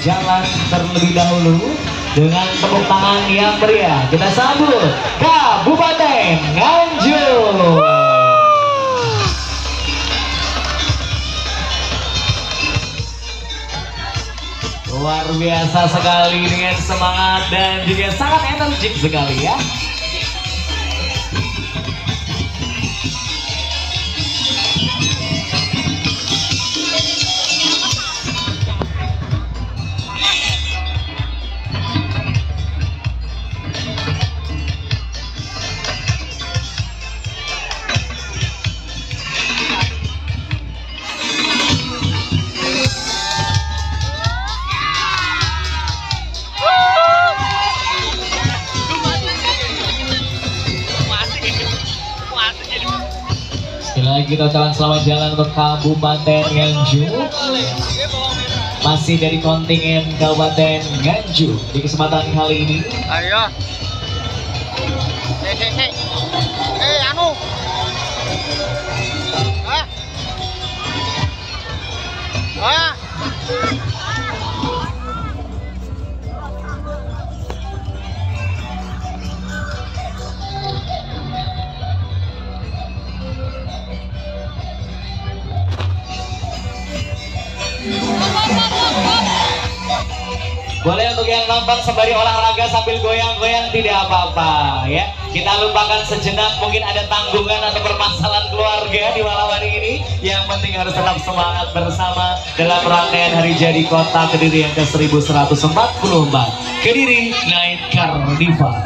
berjalan terlebih dahulu dengan tepuk tangan yang meriah. Kita sambut Kabupaten Nganjuk. Luar biasa sekali dengan semangat dan juga sangat energik sekali ya. Kita ucapkan selamat jalan untuk Kabupaten Nganjuk. Masih dari kontingen Kabupaten Nganjuk di kesempatan kali ini. Ayo. Anu. Boleh untuk yang nonton sembari olahraga sambil goyang-goyang tidak apa-apa ya. Kita lupakan sejenak mungkin ada tanggungan atau permasalahan keluarga di malam hari ini. Yang penting harus tetap semangat bersama dalam rangkaian Hari Jadi Kota Kediri yang ke-1144. Kediri Night Carnival.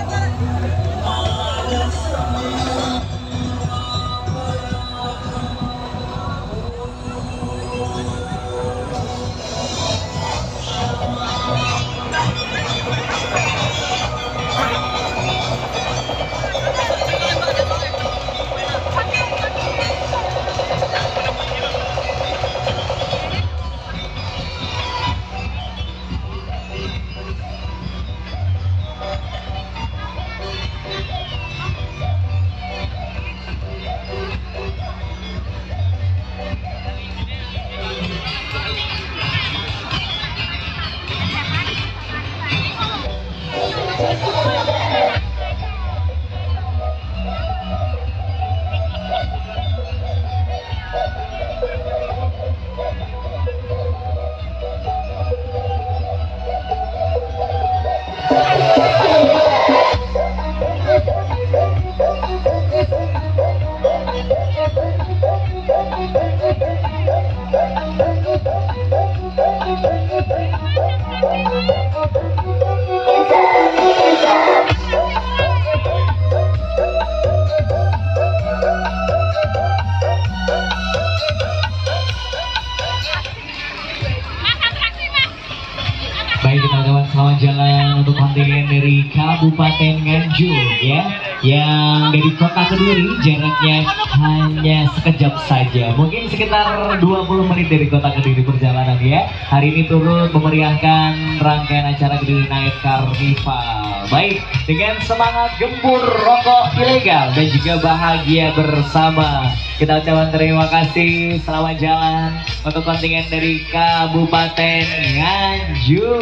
Baik, kita ucapkan selamat jalan untuk kontingen dari Kabupaten Nganjuk ya, yang dari Kota Kediri jaraknya hanya sekejap saja, mungkin sekitar 20 menit dari Kota Kediri perjalanan ya. Hari ini turut memeriahkan rangkaian acara Kediri Night Carnival. Baik, dengan semangat gempur rokok ilegal dan juga bahagia bersama, kita ucapkan terima kasih, selamat jalan untuk kontingen dari Kabupaten Nganjuk.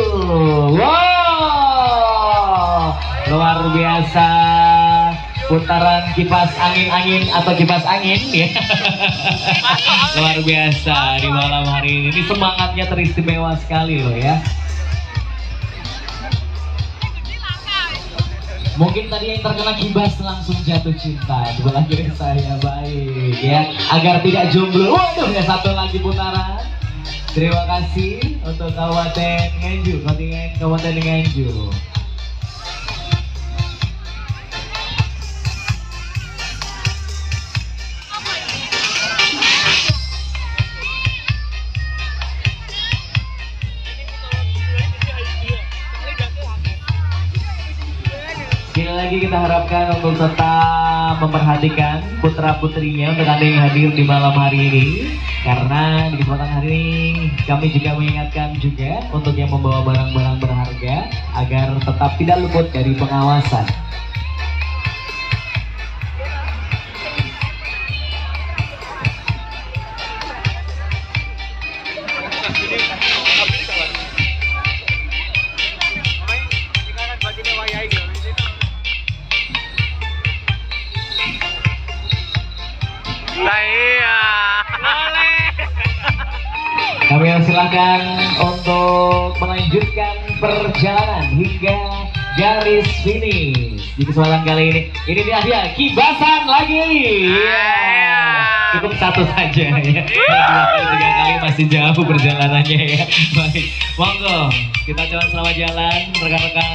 Wow, luar biasa putaran kipas angin atau kipas angin ya. Luar biasa di malam hari ini. Ini semangatnya teristimewa sekali loh ya. Mungkin tadi yang terkena kibas langsung jatuh cinta sebelah kiri saya. Baik ya, agar tidak jomblo. Waduh, ya satu lagi putaran. Terima kasih untuk Kabupaten Nganjuk, kontingen Kabupaten Nganjuk. Sekali lagi kita harapkan untuk tetap memperhatikan putra-putrinya untuk Anda yang hadir di malam hari ini. Karena di kesempatan hari ini kami juga mengingatkan juga untuk yang membawa barang-barang berharga agar tetap tidak luput dari pengawasan. dipersilahkan untuk melanjutkan perjalanan hingga garis finish di kesempatan kali ini. Ini dia kibasan lagi. Cukup satu saja ya. 2 kali 3 kali masih jauh perjalanannya ya. Baik, monggo kita coba selamat jalan rekan-rekan.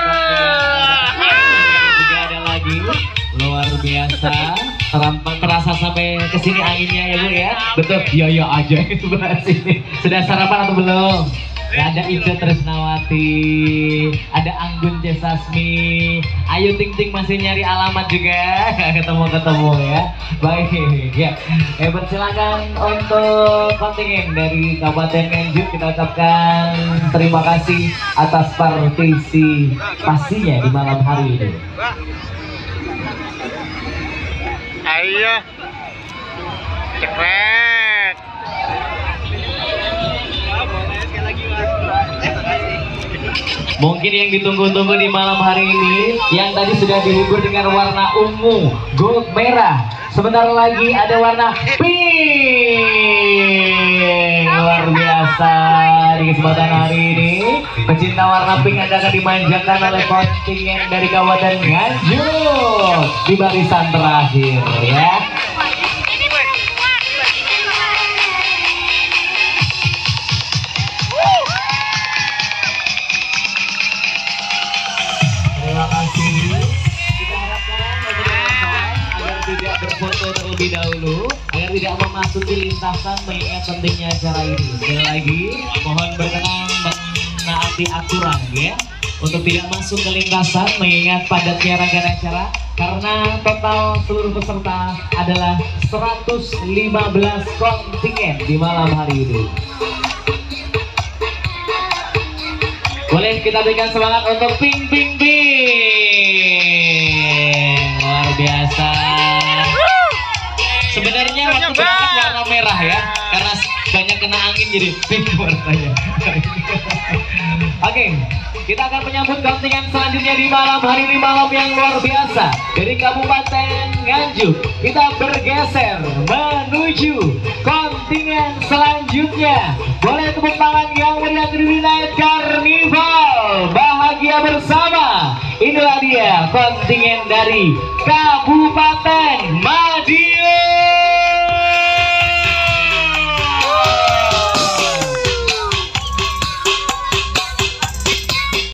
Juga ada lagi luar biasa. Terasa sampai kesini anginnya ya Bu ya. Betul, iya aja itu bahas ini. Sudah sarapan atau belum? Ada Ica Tresnawati, ada Anggun C. Sasmi, Ayu Ting Ting masih nyari alamat juga, ketemu ya. Baik ya, persilakan untuk kontingen dari Kabupaten Nganjuk, kita ucapkan terima kasih atas partisipasinya di malam hari ini. Ayo, cekrek. Mungkin yang ditunggu-tunggu di malam hari ini, yang tadi sudah dihibur dengan warna ungu, gold, merah. Sebentar lagi ada warna pink. Luar biasa di kesempatan hari ini. Pecinta warna pink Anda akan dimanjakan oleh kontingen dari Kabupaten Nganjuk di barisan terakhir ya. Terima kasih. Kita harapkan agar tidak berfoto terlebih dahulu, agar tidak memasuki lintasan mengingat pentingnya acara ini. Sekali lagi, mohon berkenan menaati aturan ya, untuk tidak masuk ke lintasan mengingat padatnya rangkaian acara, karena total seluruh peserta adalah 115 kontingen di malam hari ini. Boleh kita berikan semangat untuk ping ping ping. Luar biasa. Sebenarnya waktu berangkat warna merah ya, karena banyak kena angin jadi pink warnanya. Oke, kita akan menyambut kontingen selanjutnya di malam hari ini, malam yang luar biasa dari Kabupaten Nganjuk. Kita bergeser menuju kontingen selanjutnya. Boleh tepuk tangan yang meriah di Night Carnival. Bahagia bersama. Inilah dia kontingen dari Kabupaten